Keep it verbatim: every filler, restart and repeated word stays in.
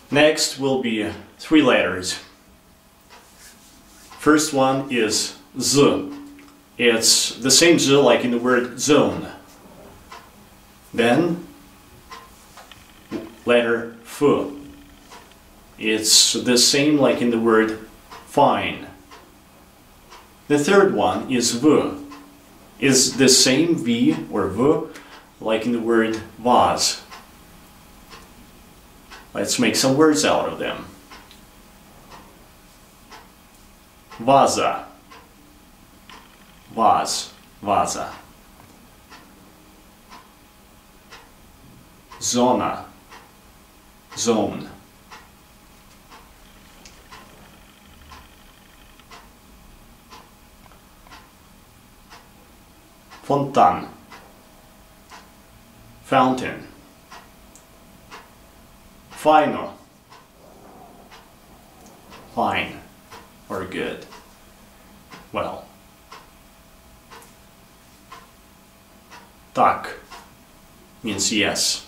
Next will be three letters. First one is Z. It's the same Z like in the word zone. Then letter F. It's the same like in the word fine. The third one is V. It's the same V or V like in the word vase. Let's make some words out of them. Vaza. Vase. Vaza. Zona. Zone. Fontan. Fountain. Final. Fine or good. Well. Tak means yes.